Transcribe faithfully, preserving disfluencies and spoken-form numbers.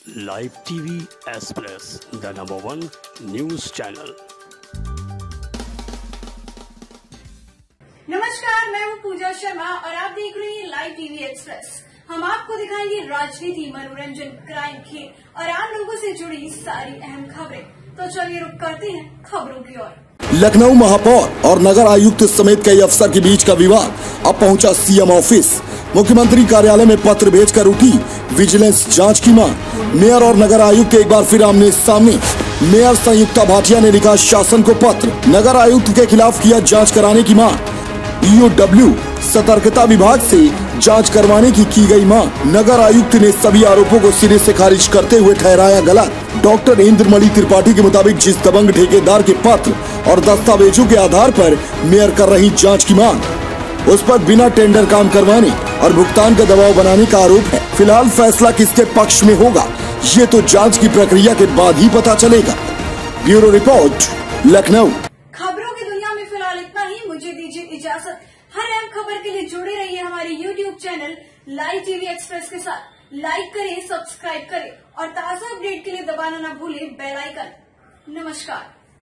Live TV express, the number one news channel. नमस्कार, मैं हूं पूजा शर्मा और आप देख रहे हैं लाइव टीवी एक्सप्रेस। हम आपको दिखाएंगे राजनीति, मनोरंजन, क्राइम, खेल और आम लोगों से जुड़ी सारी अहम खबरें। तो चलिए रुक करते हैं खबरों की ओर। लखनऊ महापौर और नगर आयुक्त समेत कई अफसर के बीच का विवाद अब पहुंचा सीएम ऑफिस। मुख्यमंत्री कार्यालय में पत्र भेजकर उठी विजिलेंस जांच की मांग। मेयर और नगर आयुक्त एक बार फिर आमने सामने। मेयर संयुक्ता भाटिया ने लिखा शासन को पत्र, नगर आयुक्त के खिलाफ किया जांच कराने की मांग। ईओडब्ल्यू सतर्कता विभाग से जांच करवाने की की गई मांग। नगर आयुक्त ने सभी आरोपों को सिरे से खारिज करते हुए ठहराया गलत। डॉक्टर इंद्रमणि त्रिपाठी के मुताबिक जिस दबंग ठेकेदार के पत्र और दस्तावेजों के आधार पर मेयर कर रही जांच की मांग, उस पर बिना टेंडर काम करवाने और भुगतान का दबाव बनाने का आरोप है। फिलहाल फैसला किसके पक्ष में होगा, ये तो जांच की प्रक्रिया के बाद ही पता चलेगा। Bureau report, Lucknow. खबरों की दुनिया में फिलहाल इतना ही। मुझे दीजिए इजाजत। हर अहम खबर के लिए जुड़े रहिए हमारे YouTube channel live TV express के साथ। लाइक करें, सब्सक्राइब करें और ताजा अपडेट के लिए दबाना न भूलें बेल आइकन। नमस्कार।